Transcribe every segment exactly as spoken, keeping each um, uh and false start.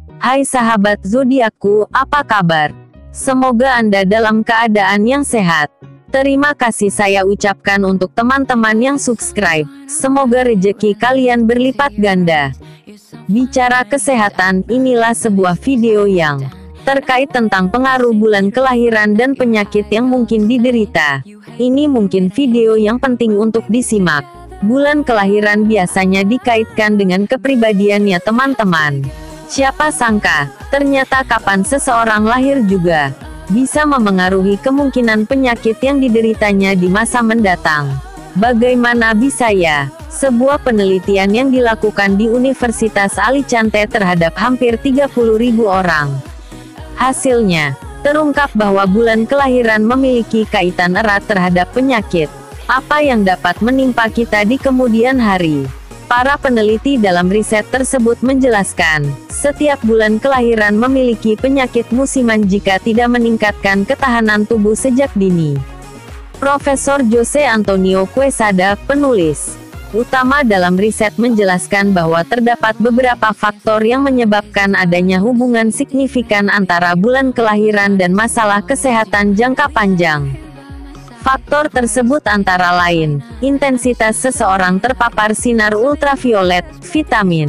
Hai sahabat zodiakku, apa kabar? Semoga Anda dalam keadaan yang sehat. Terima kasih saya ucapkan untuk teman-teman yang subscribe. Semoga rezeki kalian berlipat ganda. Bicara kesehatan, inilah sebuah video yang terkait tentang pengaruh bulan kelahiran dan penyakit yang mungkin diderita. Ini mungkin video yang penting untuk disimak. Bulan kelahiran biasanya dikaitkan dengan kepribadiannya teman-teman. Siapa sangka, ternyata kapan seseorang lahir juga bisa memengaruhi kemungkinan penyakit yang dideritanya di masa mendatang. Bagaimana bisa ya? Sebuah penelitian yang dilakukan di Universitas Alicante terhadap hampir tiga puluh ribu orang. Hasilnya, terungkap bahwa bulan kelahiran memiliki kaitan erat terhadap penyakit. Apa yang dapat menimpa kita di kemudian hari? Para peneliti dalam riset tersebut menjelaskan, setiap bulan kelahiran memiliki penyakit musiman jika tidak meningkatkan ketahanan tubuh sejak dini. Profesor Jose Antonio Quesada, penulis utama dalam riset, menjelaskan bahwa terdapat beberapa faktor yang menyebabkan adanya hubungan signifikan antara bulan kelahiran dan masalah kesehatan jangka panjang. Faktor tersebut antara lain, intensitas seseorang terpapar sinar ultraviolet, vitamin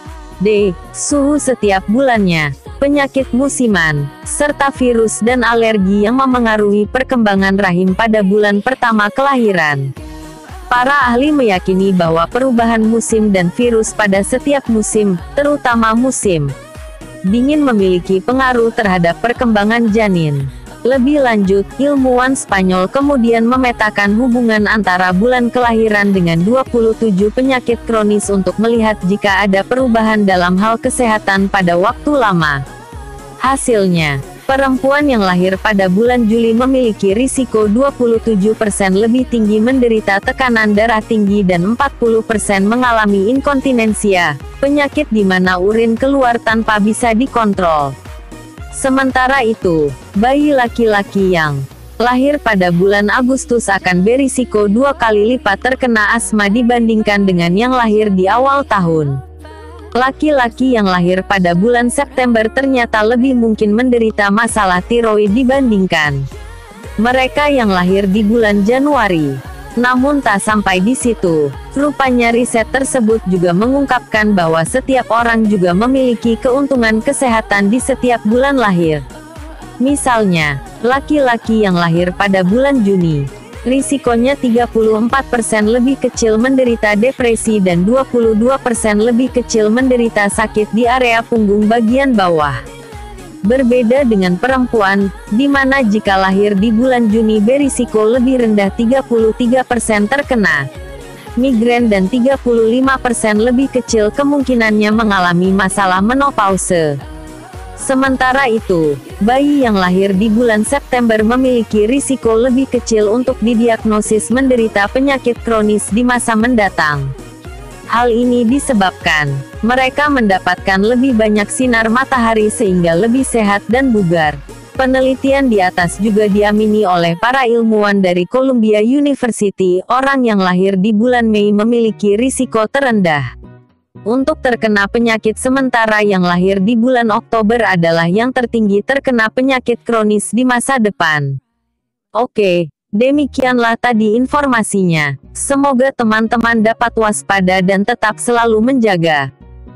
D, suhu setiap bulannya, penyakit musiman, serta virus dan alergi yang memengaruhi perkembangan rahim pada bulan pertama kelahiran. Para ahli meyakini bahwa perubahan musim dan virus pada setiap musim, terutama musim dingin, memiliki pengaruh terhadap perkembangan janin. Lebih lanjut, ilmuwan Spanyol kemudian memetakan hubungan antara bulan kelahiran dengan dua puluh tujuh penyakit kronis untuk melihat jika ada perubahan dalam hal kesehatan pada waktu lama. Hasilnya, perempuan yang lahir pada bulan Juli memiliki risiko dua puluh tujuh persen lebih tinggi menderita tekanan darah tinggi dan empat puluh persen mengalami inkontinensia, penyakit di mana urin keluar tanpa bisa dikontrol. Sementara itu, bayi laki-laki yang lahir pada bulan Agustus akan berisiko dua kali lipat terkena asma dibandingkan dengan yang lahir di awal tahun. Laki-laki yang lahir pada bulan September ternyata lebih mungkin menderita masalah tiroid dibandingkan mereka yang lahir di bulan Januari. Namun tak sampai di situ, rupanya riset tersebut juga mengungkapkan bahwa setiap orang juga memiliki keuntungan kesehatan di setiap bulan lahir. Misalnya, laki-laki yang lahir pada bulan Juni, risikonya tiga puluh empat persen lebih kecil menderita depresi dan dua puluh dua persen lebih kecil menderita sakit di area punggung bagian bawah. Berbeda dengan perempuan, di mana jika lahir di bulan Juni berisiko lebih rendah tiga puluh tiga persen terkena migrain dan tiga puluh lima persen lebih kecil kemungkinannya mengalami masalah menopause. Sementara itu, bayi yang lahir di bulan September memiliki risiko lebih kecil untuk didiagnosis menderita penyakit kronis di masa mendatang. Hal ini disebabkan mereka mendapatkan lebih banyak sinar matahari sehingga lebih sehat dan bugar. Penelitian di atas juga diamini oleh para ilmuwan dari Columbia University. Orang yang lahir di bulan Mei memiliki risiko terendah untuk terkena penyakit, sementara yang lahir di bulan Oktober adalah yang tertinggi terkena penyakit kronis di masa depan. Oke. Demikianlah tadi informasinya. Semoga teman-teman dapat waspada dan tetap selalu menjaga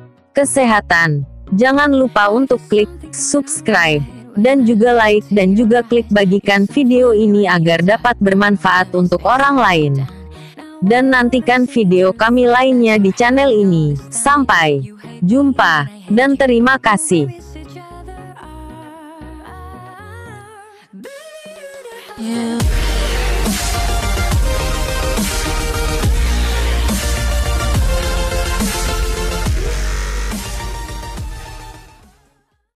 kesehatan. Jangan lupa untuk klik subscribe, dan juga like dan juga klik bagikan video ini agar dapat bermanfaat untuk orang lain. Dan nantikan video kami lainnya di channel ini. Sampai jumpa, dan terima kasih.